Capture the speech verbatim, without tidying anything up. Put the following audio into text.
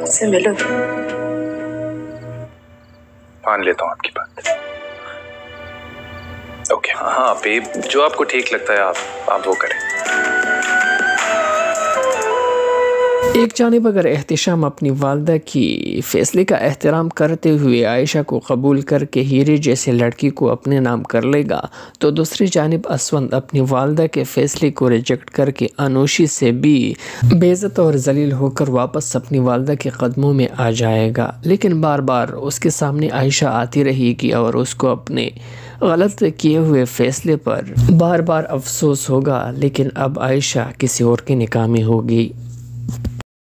से मिलो। मान लेता हूँ आपकी बात। ओके हाँ बेब, जो आपको ठीक लगता है आप आप वो करें। एक जानिब अगर एहतिशाम अपनी वालदा की फ़ैसले का एहतराम करते हुए आयशा को कबूल करके हीरे जैसे लड़की को अपने नाम कर लेगा, तो दूसरी जानिब असवंद अपनी वालदा के फ़ैसले को रिजेक्ट करके अनोशी से भी बेइज्जत और जलील होकर वापस अपनी वालदा के कदमों में आ जाएगा। लेकिन बार बार उसके सामने आयशा आती रहेगी और उसको अपने गलत किए हुए फ़ैसले पर बार बार अफसोस होगा। लेकिन अब आयशा किसी और के निकाह में होगी।